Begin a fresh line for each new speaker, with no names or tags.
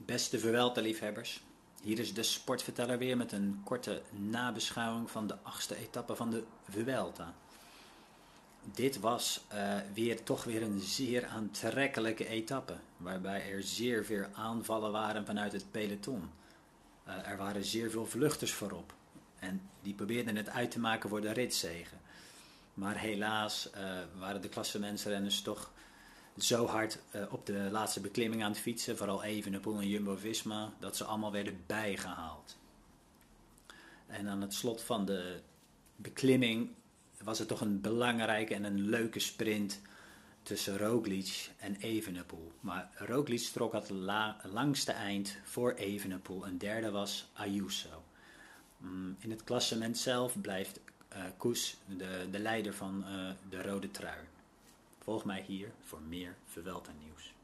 Beste Vuelta-liefhebbers, hier is de sportverteller weer met een korte nabeschouwing van de 8e etappe van de Vuelta. Dit was toch weer een zeer aantrekkelijke etappe, waarbij er zeer veel aanvallen waren vanuit het peloton. Er waren zeer veel vluchters voorop en die probeerden het uit te maken voor de ritzege. Maar helaas waren de klassementsrenners toch zo hard op de laatste beklimming aan het fietsen, vooral Evenepoel en Jumbo-Visma, dat ze allemaal werden bijgehaald. En aan het slot van de beklimming was het toch een belangrijke en een leuke sprint tussen Roglic en Evenepoel. Maar Roglic trok het langste eind voor Evenepoel. Een derde was Ayuso. In het klassement zelf blijft Kuss de leider van de rode trui. Volg mij hier voor meer Vuelta nieuws.